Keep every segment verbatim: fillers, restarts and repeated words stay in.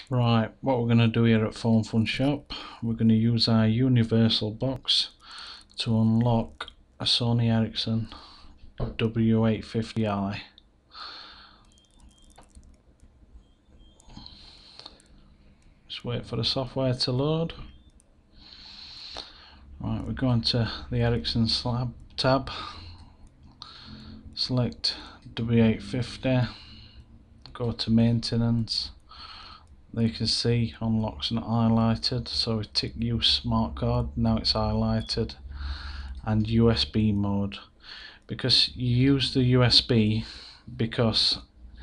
Right, what we're going to do here at Phone Fun Shop, we're going to use our universal box to unlock a Sony Ericsson W eight fifty i. Just wait for the software to load. Right, we're going to the Ericsson slab tab, select W eight fifty, go to maintenance. There you can see unlocks and highlighted, so we tick use smart card, now it's highlighted, and U S B mode. Because you use the U S B because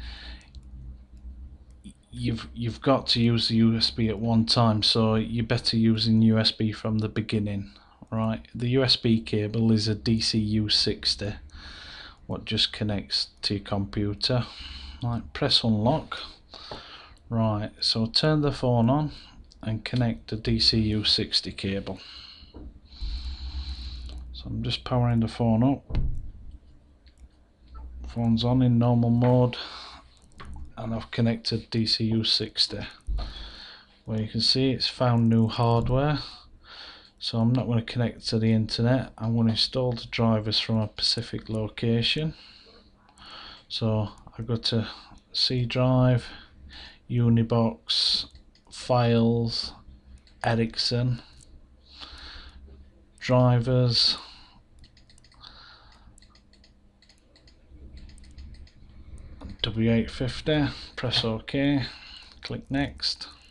you've you've got to use the U S B at one time, so you're better using U S B from the beginning. Right, the U S B cable is a D C U sixty, what just connects to your computer. Right, press unlock. Right, so turn the phone on and connect the D C U sixty cable. So I'm just powering the phone up. Phone's on in normal mode, and I've connected D C U sixty. Where you can see it's found new hardware. So I'm not going to connect to the internet. I'm going to install the drivers from a specific location. So I go to C drive, Unibox, Files, Ericsson, Drivers, W eight fifty, press OK, click Next.